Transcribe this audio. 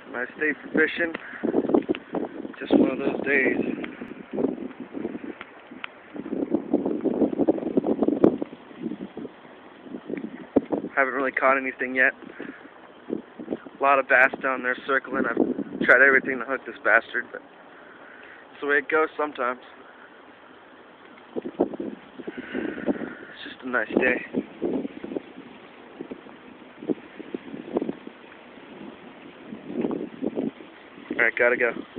Nice day for fishing. Just one of those days. Haven't really caught anything yet. A lot of bass down there circling. I've tried everything to hook this bastard, but it's the way it goes sometimes. It's just a nice day. Alright, gotta go.